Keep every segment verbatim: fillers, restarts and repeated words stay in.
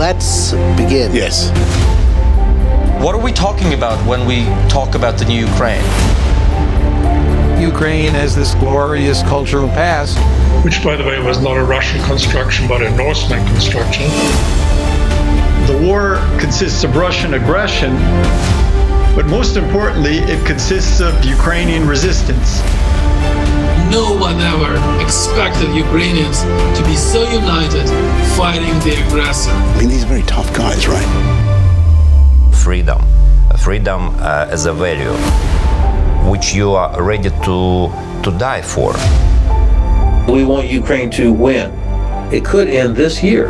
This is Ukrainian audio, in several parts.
let's begin. Yes. What are we talking about when we talk about the new Ukraine? Ukraine has this glorious cultural past. Which, by the way, was not a Russian construction, but a Norseman construction. The war consists of Russian aggression, but most importantly, it consists of Ukrainian resistance. No one ever expected Ukrainians to be so united fighting the aggressor. I mean, these are very tough guys, right? Freedom. Freedom uh, as a value, which you are ready to, to die for. We want Ukraine to win. It could end this year.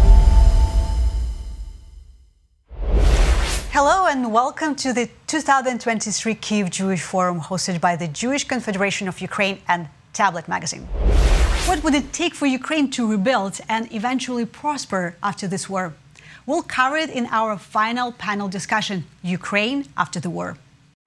Hello and welcome to the two thousand twenty-three Kyiv Jewish Forum hosted by the Jewish Confederation of Ukraine and Tablet Magazine. What would it take for Ukraine to rebuild and eventually prosper after this war? We'll cover it in our final panel discussion, Ukraine after the war.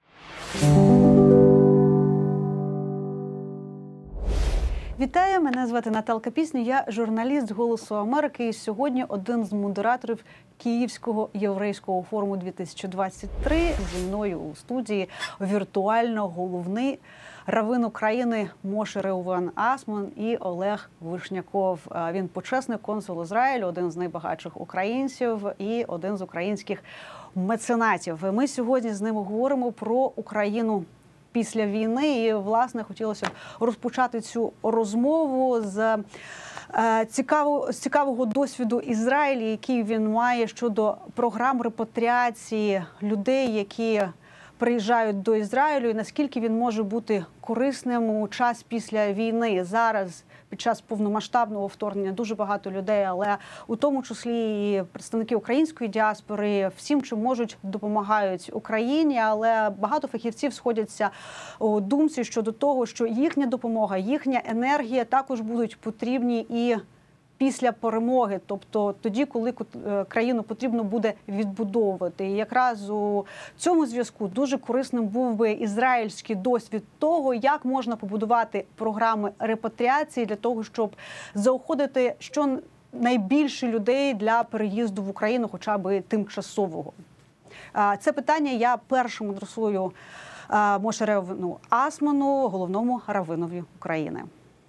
Вітаю, мене звати Наталка Пісня, я журналіст «Голосу Америки» і сьогодні один з модераторів Київського єврейського форуму дві тисячі двадцять три. Зі мною у студії віртуально головний раввин України Моше Реувен Асман і Олег Вишняков. Він почесний консул Ізраїлю, один з найбагатших українців і один з українських меценатів. Ми сьогодні з ним говоримо про Україну після війни. І, власне, хотілося б розпочати цю розмову з цікавого, з цікавого досвіду Ізраїлю, який він має щодо програм репатріації людей, які приїжджають до Ізраїлю, і наскільки він може бути корисним у час після війни. Зараз, під час повномасштабного вторгнення, дуже багато людей, але у тому числі і представники української діаспори, всім, чим можуть, допомагають Україні, але багато фахівців сходяться у думці щодо того, що їхня допомога, їхня енергія також будуть потрібні і після перемоги, тобто тоді, коли країну потрібно буде відбудовувати. І якраз у цьому зв'язку дуже корисним був би ізраїльський досвід того, як можна побудувати програми репатріації для того, щоб заохотити щонайбільше людей для переїзду в Україну, хоча б тимчасового. Це питання я першим адресую Моше Реувену Асману, головному раввинові України.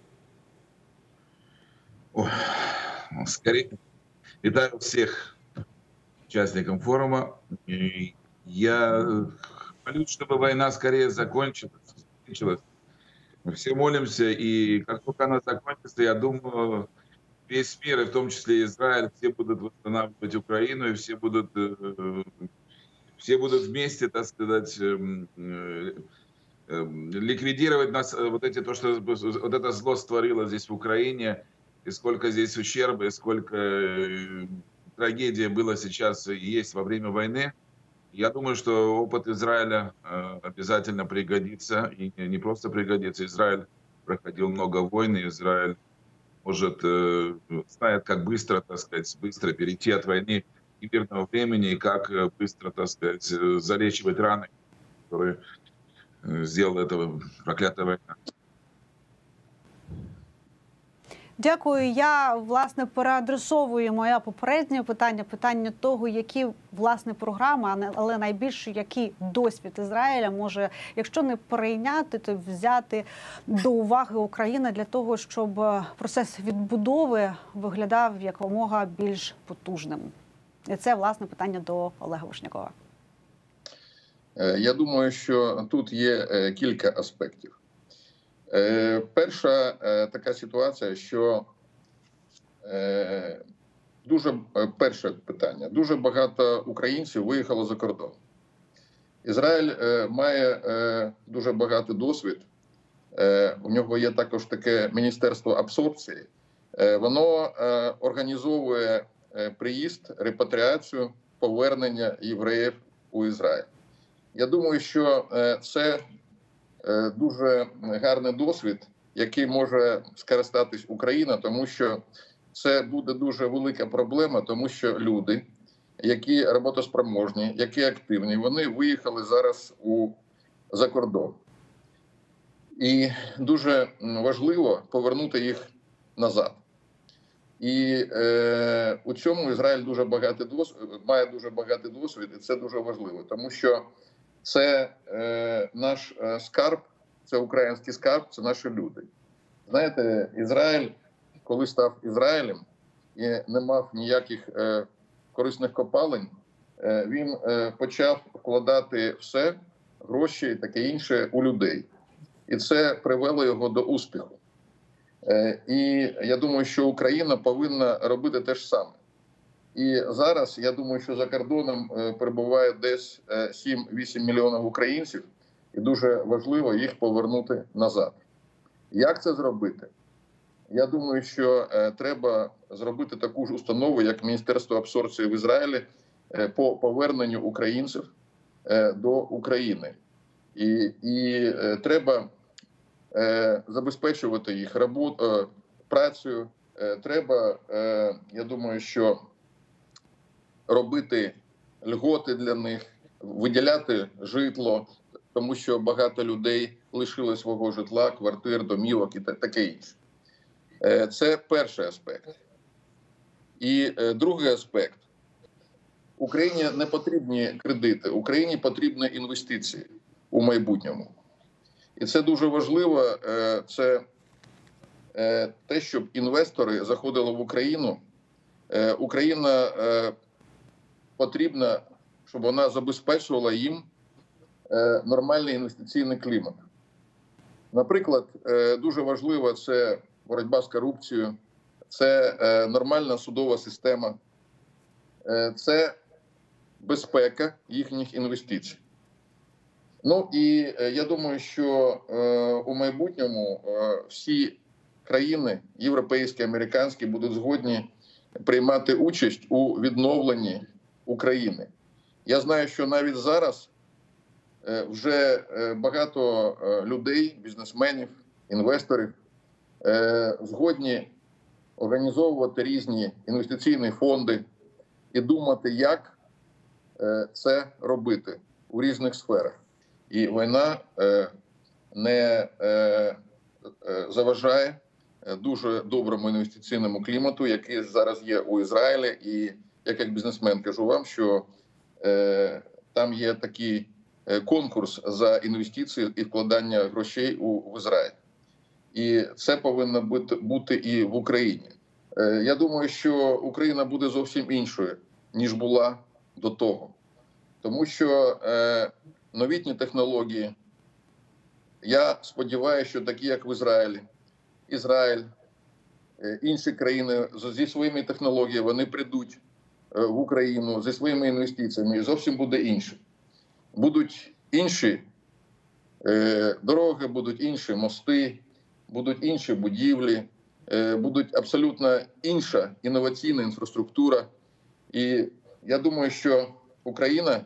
Скорее, витаю всех участников форума. Я молюсь, чтобы война скорее закончилась. Мы все молимся, и как только она закончится, я думаю, весь мир, и в том числе Израиль, все будут восстанавливать Украину, и все будут, все будут вместе, так сказать, ликвидировать нас, вот эти, то, что вот это зло створило здесь в Украине, и сколько здесь ущерба, и сколько трагедии было сейчас и есть во время войны. Я думаю, что опыт Израиля обязательно пригодится, и не просто пригодится. Израиль проходил много войн, и Израиль может, знает, как быстро, так сказать, быстро перейти от войны и мирного времени, и как быстро, так сказать, залечивать раны, которые сделала эта проклятая война. Дякую. Я, власне, переадресовую моє попереднє питання, питання того, які, власне, програми, але найбільше, який досвід Ізраїля може, якщо не перейняти, то взяти до уваги Україна для того, щоб процес відбудови виглядав якомога більш потужним. І це, власне, питання до Олега Вишнякова. Я думаю, що тут є кілька аспектів. Перша така ситуація, що дуже перше питання. Дуже багато українців виїхало за кордон. Ізраїль має дуже багатий досвід. У нього є також таке міністерство абсорбції. Воно організовує приїзд, репатріацію, повернення євреїв у Ізраїль. Я думаю, що це дуже гарний досвід, який може скористатись Україна, тому що це буде дуже велика проблема, тому що люди, які роботоспроможні, які активні, вони виїхали зараз у за кордон. І дуже важливо повернути їх назад. І е, у цьому Ізраїль дуже багатий досвід, має дуже багатий досвід, і це дуже важливо, тому що це е, наш е, скарб, це український скарб, це наші люди. Знаєте, Ізраїль, коли став Ізраїлем і не мав ніяких е, корисних копалень, е, він е, почав вкладати все, гроші і таке інше у людей. І це привело його до успіху. Е, і я думаю, що Україна повинна робити те ж саме. І зараз, я думаю, що за кордоном е, перебуває десь е, сім-вісім мільйонів українців, і дуже важливо їх повернути назад. Як це зробити? Я думаю, що е, треба зробити таку ж установу, як Міністерство абсорбції в Ізраїлі, е, по поверненню українців е, до України. І, і е, треба е, забезпечувати їх робот, е, працею. Е, треба, е, я думаю, що робити льготи для них, виділяти житло, тому що багато людей лишили свого житла, квартир, домівок і таке інше. Це перший аспект. І другий аспект. Україні не потрібні кредити, Україні потрібні інвестиції у майбутньому. І це дуже важливо, це те, щоб інвестори заходили в Україну. Україна потрібна, щоб вона забезпечувала їм нормальний інвестиційний клімат. Наприклад, дуже важливо це боротьба з корупцією, це нормальна судова система, це безпека їхніх інвестицій. Ну і я думаю, що у майбутньому всі країни, європейські, американські, будуть згодні приймати участь у відновленні України. Я знаю, що навіть зараз вже багато людей, бізнесменів, інвесторів згодні організовувати різні інвестиційні фонди і думати, як це робити у різних сферах. І війна не заважає дуже доброму інвестиційному клімату, який зараз є у Ізраїлі. І я як бізнесмен кажу вам, що там є такий конкурс за інвестиції і вкладання грошей у, в Ізраїль. І це повинно бути, бути і в Україні. Е, я думаю, що Україна буде зовсім іншою, ніж була до того. Тому що е, новітні технології, я сподіваюся, що такі, як в Ізраїлі, Ізраїль, е, інші країни зі своїми технологіями, вони прийдуть е, в Україну зі своїми інвестиціями, і зовсім буде інше. Будуть інші е, дороги, будуть інші мости, будуть інші будівлі, е, будуть абсолютно інша інноваційна інфраструктура. І я думаю, що Україна,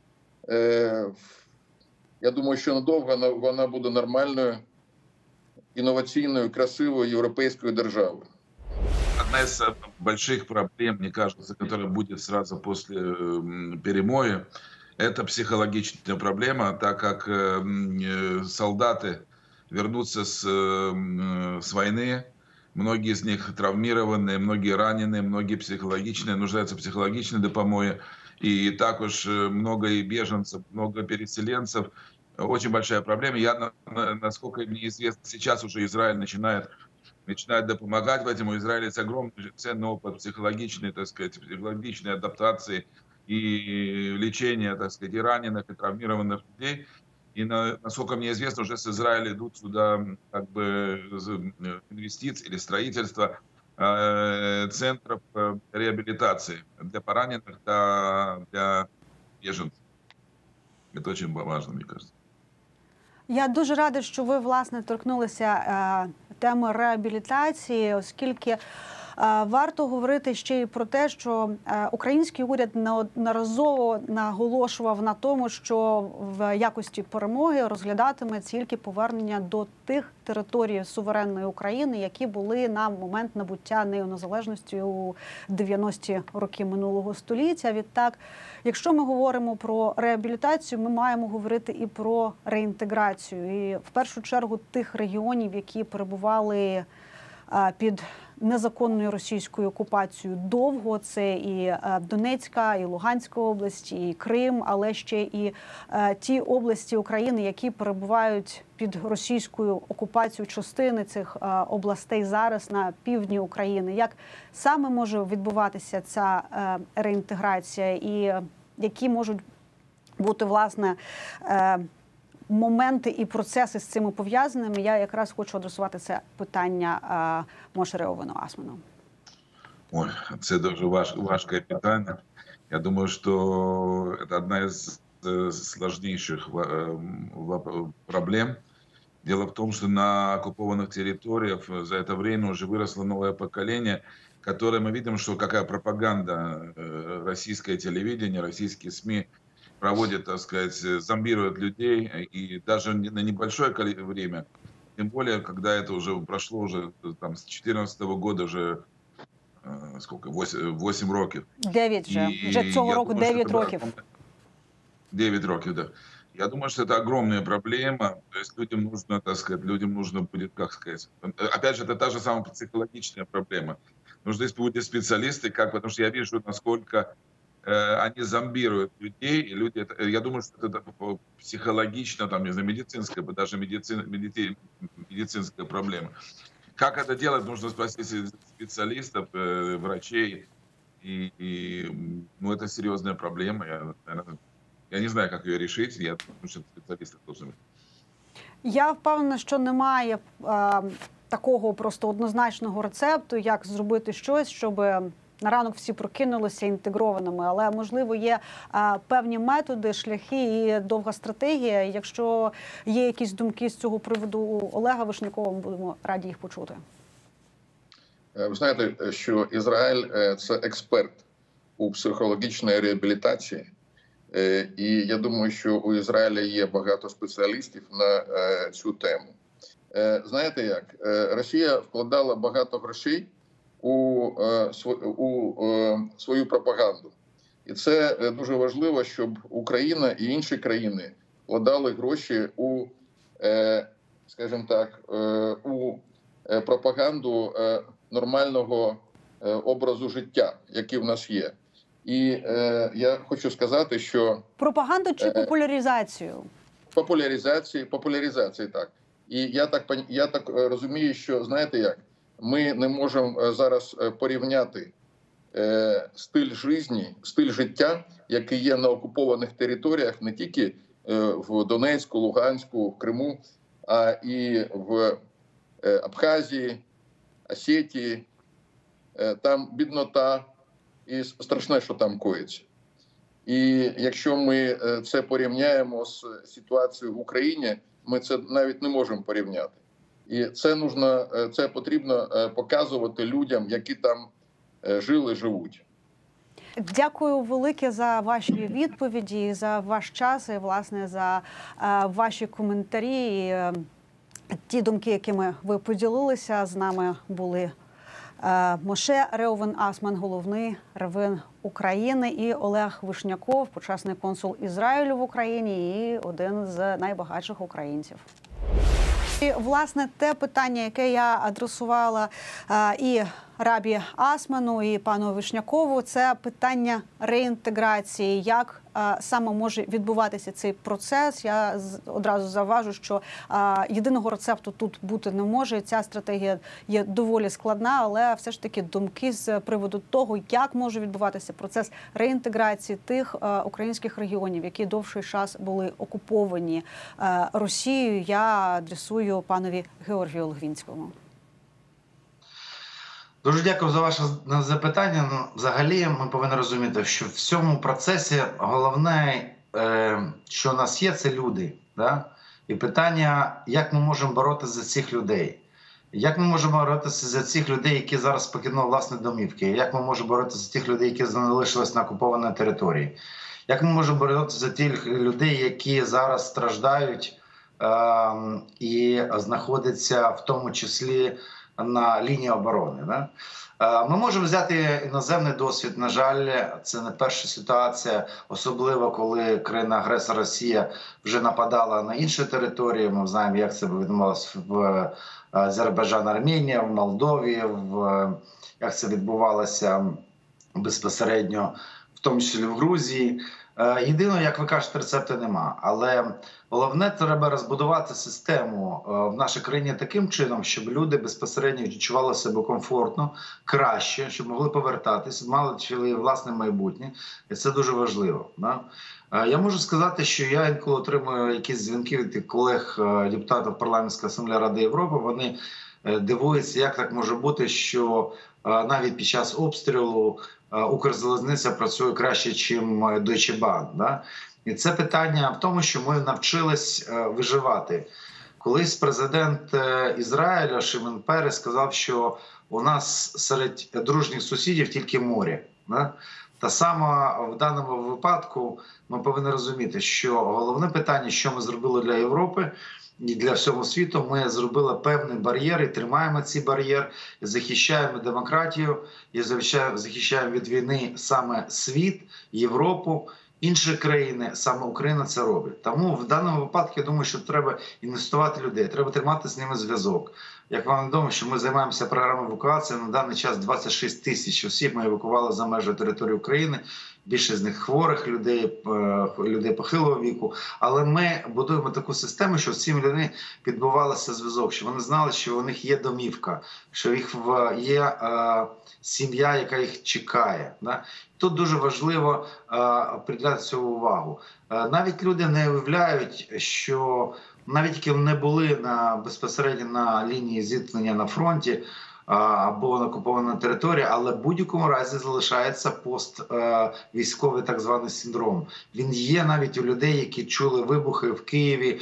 е, я думаю, що надовго вона буде нормальною, інноваційною, красивою європейською державою. Одна из больших проблем, мне кажется, которая будет сразу после перемоги, это психологичная проблема, так как э, солдаты вернутся с, э, с войны, многие из них травмированные, многие раненые, многие психологичные, нуждаются в психологичной допомоге. И так уж много и беженцев, много переселенцев. Очень большая проблема. Я, насколько мне известно, сейчас уже Израиль начинает, начинает допомагать в этом. У Израиля есть огромный ценный опыт психологичной, так сказать, психологичной адаптации и лечения, так сказать, и раненых, и травмированных людей. И, на, насколько мне известно, уже с Израиля идут сюда как бы инвестиции или строительство э, центров э, реабилитации для пораненых, для, для беженцев. Это очень важно, мне кажется. Я дуже рада, що ви, власне, торкнулися е, теми реабілітації, оскільки варто говорити ще й про те, що український уряд неодноразово наголошував на тому, що в якості перемоги розглядатиме тільки повернення до тих територій суверенної України, які були на момент набуття нею незалежності у дев'яності роки минулого століття. Відтак, якщо ми говоримо про реабілітацію, ми маємо говорити і про реінтеграцію. І в першу чергу тих регіонів, які перебували під незаконною російською окупацією довго. Це і Донецька, і Луганська області, і Крим, але ще і ті області України, які перебувають під російською окупацією, частини цих областей зараз на півдні України. Як саме може відбуватися ця реінтеграція і які можуть бути, власне, моменти і процеси з цими пов'язаними? Я якраз хочу адресувати це питання Моше Реувену Асману. Ой, це дуже важ, важке питання. Я думаю, що це одна із сложнейших проблем. Дело в том, что на оккупованных территориях за это время уже выросло новое поколение, которое мы видим, что какая пропаганда российское телевидение, российские СМИ проводят, так сказать, зомбируют людей, и даже на небольшое время, тем более, когда это уже прошло уже там, с две тысячи четырнадцатого года, уже сколько, восемь років. дев'ять вже, вже цього року дев'ять років. дев'ять років, да. Я думаю, что это огромная проблема. То есть людям нужно, так сказать, людям нужно будет, как сказать, опять же, это та же самая психологичная проблема. Нужны будут специалисты, как, потому что я вижу, насколько э, они зомбируют людей, и люди, это, я думаю, что это психологично, там, не знаю, медицинская, даже медицин, медици, медицинская проблема. Как это делать, нужно спросить специалистов, э, врачей, и, и, ну, это серьезная проблема. Я, наверное, Я не знаю, як її рішити, я думаю, що спеціалісти повинні. Я впевнена, що немає е, такого просто однозначного рецепту, як зробити щось, щоб на ранок всі прокинулися інтегрованими. Але, можливо, є е, певні методи, шляхи і довга стратегія. Якщо є якісь думки з цього приводу Олега Вишнякова, ми будемо раді їх почути. Ви знаєте, що Ізраїль – це експерт у психологічній реабілітації. І я думаю, що у Ізраїля є багато спеціалістів на цю тему. Знаєте як? Росія вкладала багато грошей у, у свою пропаганду. І це дуже важливо, щоб Україна і інші країни вкладали гроші у, скажімо так, у пропаганду нормального образу життя, який в нас є. І е, я хочу сказати, що... Пропаганду чи популяризацію? Популяризації, популяризації, так. І я так, я так розумію, що, знаєте як, ми не можемо зараз порівняти е, стиль життя, стиль життя, який є на окупованих територіях, не тільки е, в Донецьку, Луганську, в Криму, а і в е, Абхазії, Осетії, е, там біднота, і страшне, що там коїться. І якщо ми це порівняємо з ситуацією в Україні, ми це навіть не можемо порівняти. І це нужно, це потрібно показувати людям, які там жили, живуть. Дякую велике за ваші відповіді, за ваш час і, власне, за ваші коментарі. І ті думки, якими ви поділилися, з нами були Моше Реувен Асман, головний раввин України, і Олег Вишняков, почесний консул Ізраїлю в Україні і один з найбагатших українців. І, власне, те питання, яке я адресувала і Рабі Асману, і пану Вишнякову, це питання реінтеграції. Як саме може відбуватися цей процес? Я одразу заважу, що єдиного рецепту тут бути не може. Ця стратегія є доволі складна, але все ж таки думки з приводу того, як може відбуватися процес реінтеграції тих українських регіонів, які довший час були окуповані Росією, я адресую панові Георгію Логвинському. Дуже дякую за ваше запитання. Ну, взагалі, ми повинні розуміти, що в цьому процесі головне, що у нас є, це люди. Да? І питання, як ми можемо боротися за цих людей. Як ми можемо боротися за цих людей, які зараз покинули власні домівки? Як ми можемо боротися за тих людей, які залишились на окупованій території? Як ми можемо боротися за тих людей, які зараз страждають е і знаходяться в тому числі на лінії оборони. Да? Ми можемо взяти іноземний досвід. На жаль, це не перша ситуація, особливо коли країна-агресор Росія вже нападала на інші території. Ми знаємо, як це відбувалося в Азербайджані, Арменії, в Молдові, в, як це відбувалося безпосередньо, в тому числі в Грузії. Єдиного, як ви кажете, рецепту нема. Але головне, треба розбудувати систему в нашій країні таким чином, щоб люди безпосередньо відчували себе комфортно, краще, щоб могли повертатися, мали власне майбутнє. І це дуже важливо. Да? Я можу сказати, що я інколи отримую якісь дзвінки від колег депутатів Парламентської асамблеї Ради Європи. Вони дивуються, як так може бути, що навіть під час обстрілу Укрзалізниця працює краще, ніж Deutsche Bahn. Да? І це питання в тому, що ми навчились виживати. Колись президент Ізраїля Шимон Перес сказав, що у нас серед дружніх сусідів тільки море. Да? Та саме в даному випадку ми повинні розуміти, що головне питання, що ми зробили для Європи, і для всього світу, ми зробили певний бар'єр і тримаємо цей бар'єр, і захищаємо демократію, і захищаємо від війни саме світ, Європу, інші країни, саме Україна це робить. Тому в даному випадку я думаю, що треба інвестувати в людей, треба тримати з ними зв'язок. Як вам відомо, що ми займаємося програмою евакуації, на даний час двадцять шість тисяч осіб ми евакували за межі території України, більше з них хворих людей, людей похилого віку. Але ми будуємо таку систему, щоб з цими людьми підбувалося зв'язок, щоб вони знали, що у них є домівка, що в їх є е, сім'я, яка їх чекає. Да? Тут дуже важливо е, приділяти цю увагу. Е, навіть люди не уявляють, що навіть які не були на, безпосередньо на лінії зіткнення на фронті, або на окупованій території, але в будь-якому разі залишається поствійськовий так званий синдром. Він є навіть у людей, які чули вибухи в Києві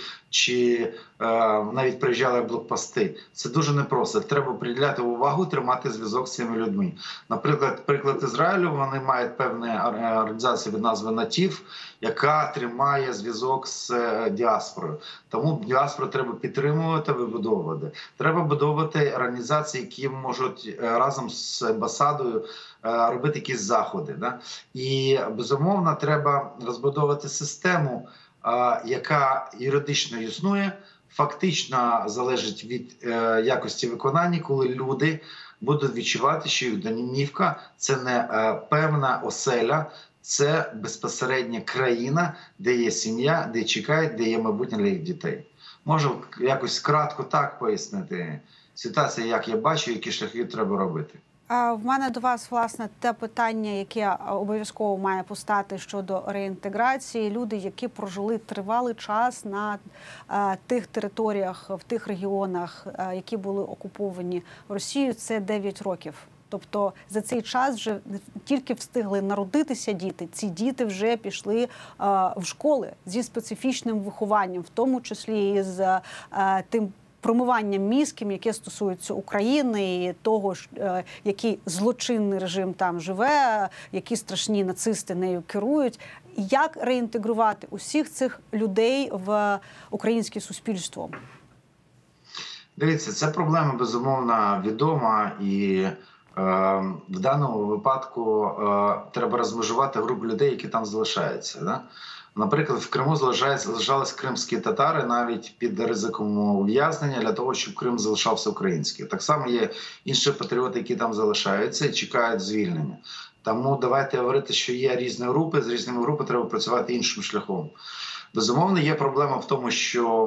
чи е, навіть приїжджали в блокпости. Це дуже непросто. Треба приділяти увагу, тримати зв'язок з цими людьми. Наприклад, приклад Ізраїлю, вони мають певну організацію від назви НАТІВ, яка тримає зв'язок з діаспорою. Тому діаспору треба підтримувати, вибудовувати. Треба будувати організації, які можуть разом з амбасадою робити якісь заходи. Да? І, безумовно, треба розбудовувати систему, яка юридично існує, фактично залежить від якості виконання, коли люди будуть відчувати, що їх домівка – це не певна оселя, це безпосередня країна, де є сім'я, де чекають, де є майбутнє для їх дітей. Можу якось кратко так пояснити ситуацію, як я бачу, які шляхи треба робити. В мене до вас, власне, те питання, яке обов'язково має постати щодо реінтеграції. Люди, які прожили тривалий час на е, тих територіях, в тих регіонах, е, які були окуповані Росією, це дев'ять років. Тобто за цей час вже не тільки встигли народитися діти, ці діти вже пішли е, в школи зі специфічним вихованням, в тому числі і з е, тим промиванням мізків, яке стосується України і того, який злочинний режим там живе, які страшні нацисти нею керують. Як реінтегрувати усіх цих людей в українське суспільство? Дивіться, ця проблема, безумовно, відома і е, в даному випадку е, треба розмежувати групу людей, які там залишаються. Да? Наприклад, в Криму залишались кримські татари навіть під ризиком ув'язнення для того, щоб Крим залишався українським. Так само є інші патріоти, які там залишаються і чекають звільнення. Тому давайте говорити, що є різні групи, з різними групами треба працювати іншим шляхом. Безумовно, є проблема в тому, що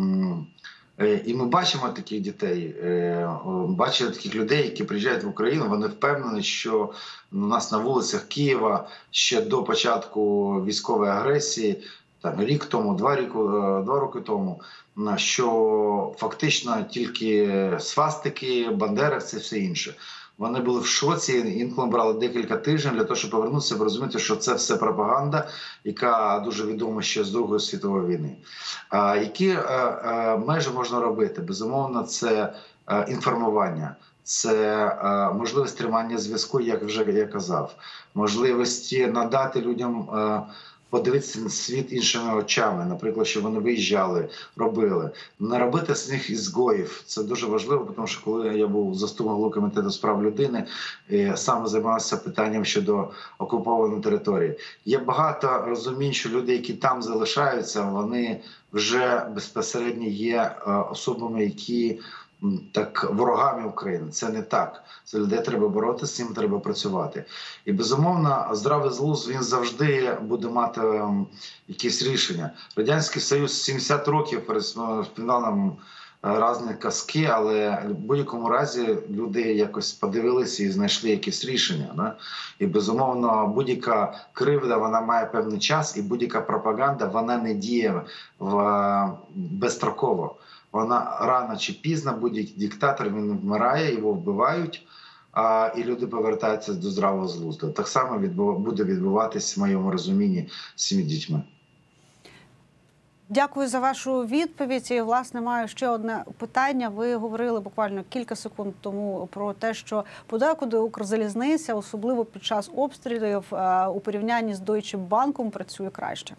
і ми бачимо таких дітей, бачимо таких людей, які приїжджають в Україну, вони впевнені, що у нас на вулицях Києва ще до початку військової агресії, там, рік тому, два, ріку, два роки тому, що фактично тільки свастики, бандеровці, все інше. Вони були в шоці, інколи брали декілька тижнів для того, щоб повернутися і розуміти, що це все пропаганда, яка дуже відома ще з Другої світової війни. А, які а, а, межі можна робити? Безумовно, це а, інформування, це а, можливість тримання зв'язку, як вже я казав, можливості надати людям а, подивитися на світ іншими очами, наприклад, щоб вони виїжджали, робили. Не робити з них ізгоїв. Це дуже важливо, тому що коли я був заступником голови комітету з прав людини, і саме займався питанням щодо окупованої території. Є багато розумінь, що люди, які там залишаються, вони вже безпосередньо є особами, які так ворогами України. Це не так. Це людей треба боротися, з цим треба працювати. І, безумовно, здравий глузд, він завжди буде мати um, якісь рішення. Радянський Союз сімдесят років розповідав нам різні казки, але в будь-якому разі люди якось подивилися і знайшли якісь рішення. Да? І, безумовно, будь-яка кривда, вона має певний час, і будь-яка пропаганда, вона не діє в... безстроково. Вона рано чи пізно, будь-який диктатор, він вмирає, його вбивають, а, і люди повертаються до здравого глузду. Так само відбув, буде відбуватись в моєму розумінні з цими дітьми. Дякую за вашу відповідь. І, власне, маю ще одне питання. Ви говорили буквально кілька секунд тому про те, що подекуди Укрзалізниця, особливо під час обстрілів, у порівнянні з Deutsche Bank працює краще.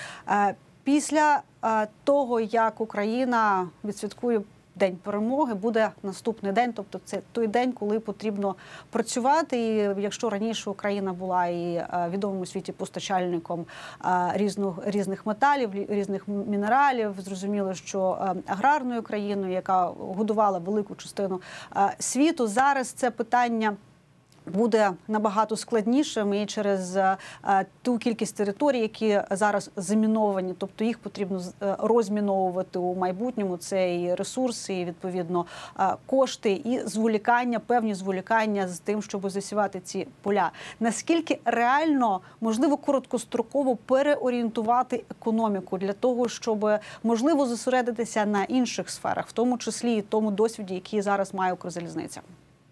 Після того, як Україна відсвяткує День перемоги, буде наступний день, тобто це той день, коли потрібно працювати. І якщо раніше Україна була і відомим у світі постачальником різних, різних металів, різних мінералів, зрозуміло, що аграрною країною, яка годувала велику частину світу, зараз це питання буде набагато складнішим і через а, ту кількість територій, які зараз заміновані, тобто їх потрібно розміновувати у майбутньому. Це і ресурси, і, відповідно, а, кошти, і зволікання, певні зволікання з тим, щоб засівати ці поля. Наскільки реально, можливо, короткостроково переорієнтувати економіку для того, щоб, можливо, зосередитися на інших сферах, в тому числі і тому досвіді, який зараз має Укрзалізниця?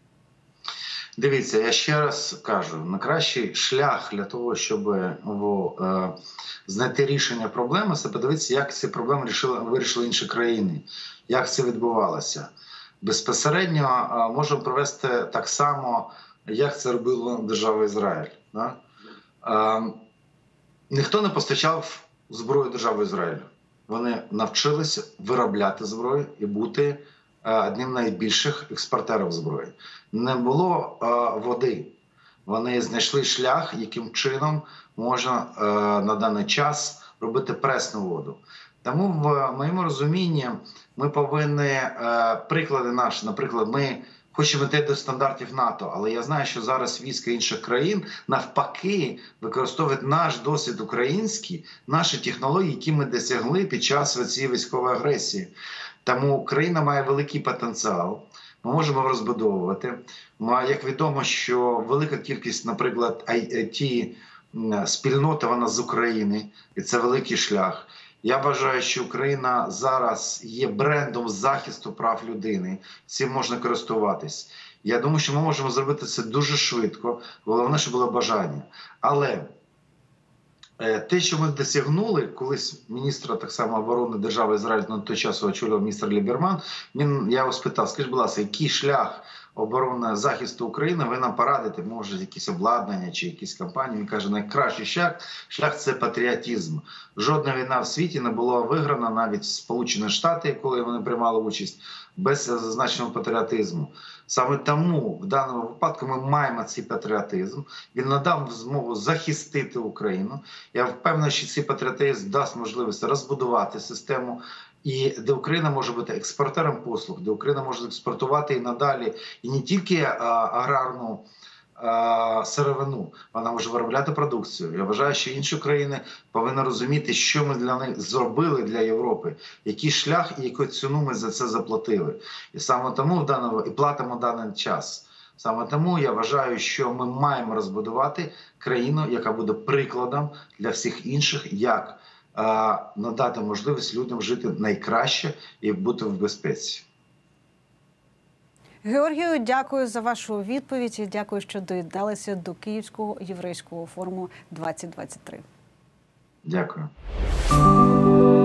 Дивіться, я ще раз кажу, найкращий шлях для того, щоб о, е, знайти рішення проблеми, це подивитися, як ці проблеми рішили, вирішили інші країни, як це відбувалося. Безпосередньо е, можемо провести так само, як це робила держава Ізраїль. Да? Е, ніхто не постачав зброю держави Ізраїлю. Вони навчилися виробляти зброю і бути одним з найбільших експортерів зброї. Не було е, води. Вони знайшли шлях, яким чином можна е, на даний час робити пресну воду. Тому в моєму розумінні ми повинні, е, приклади наші, наприклад, ми хочемо йти до стандартів НАТО, але я знаю, що зараз війська інших країн навпаки використовують наш досвід український, наші технології, які ми досягли під час цієї військової агресії. Тому Україна має великий потенціал, ми можемо розбудовувати. Як відомо, що велика кількість, наприклад, ай ті спільноти, вона з України, і це великий шлях. Я вважаю, що Україна зараз є брендом захисту прав людини, цим можна користуватись. Я думаю, що ми можемо зробити це дуже швидко, головне, щоб було бажання. Але те, що ми досягнули, колись міністра так само оборони держави Ізраїль на той час очолював міністр Ліберман, він, я його спитав, скажіть, будь ласка, який шлях оборони захисту України ви нам порадите, може якісь обладнання чи якісь компанії? Він каже, найкращий шлях, шлях – це патріотизм. Жодна війна в світі не була виграна, навіть Сполучені Штати, коли вони приймали участь, без зазначеного патріотизму. Саме тому в даному випадку ми маємо цей патріотизм. Він надав змогу захистити Україну. Я впевнений, що цей патріотизм дасть можливість розбудувати систему, і де Україна може бути експортером послуг, де Україна може експортувати і надалі, і не тільки а, аграрну а, сировину, вона може виробляти продукцію. Я вважаю, що інші країни повинні розуміти, що ми для них зробили для Європи, який шлях і яку ціну ми за це заплатили. І саме тому в даному, і платимо даний час. Саме тому я вважаю, що ми маємо розбудувати країну, яка буде прикладом для всіх інших, як надати можливість людям жити найкраще і бути в безпеці. Георгію, дякую за вашу відповідь і дякую, що доєдналися до Київського єврейського форуму двадцять двадцять три. Дякую.